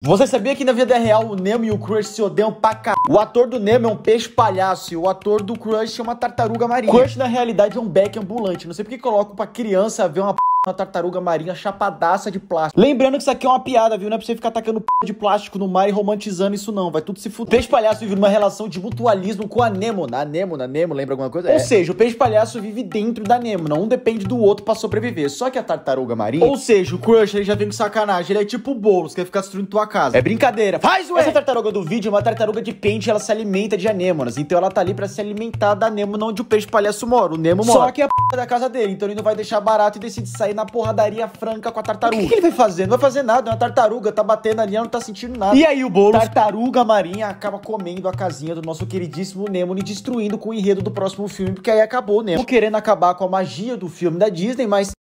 Você sabia que na vida real o Nemo e o Crush se odeiam pra cá? O ator do Nemo é um peixe palhaço e o ator do Crush é uma tartaruga marinha. O Crush na realidade é um beck ambulante. Não sei porque colocam pra criança ver uma tartaruga marinha chapadaça de plástico. Lembrando que isso aqui é uma piada, viu? Não é pra você ficar tacando de plástico no mar e romantizando isso não. Vai tudo se fuder. O peixe palhaço vive numa relação de mutualismo com a Nemo. Na Nemo, lembra alguma coisa? Ou seja, o peixe palhaço vive dentro da Nemo. Um depende do outro pra sobreviver. Só que a tartaruga marinha... Ou seja, o Crush, ele já vem com sacanagem. Ele é tipo o Boulos, quer ficar destruindo tua casa. É brincadeira. Faz, ué! Essa tartaruga do vídeo é uma tartaruga de pente. Ela se alimenta de anêmonas. Então ela tá ali pra se alimentar da Nemo, não onde o peixe palhaço mora. O Nemo mora. Só que é a da casa dele. Então ele não vai deixar barato e decide sair na porradaria franca com a tartaruga. O que ele vai fazer? Não vai fazer nada. É uma tartaruga, tá batendo ali, ela não tá sentindo nada. E aí o Boulos, tartaruga marinha, acaba comendo a casinha do nosso queridíssimo Nemo e destruindo com o enredo do próximo filme, porque aí acabou o Nemo querendo acabar com a magia do filme da Disney, mas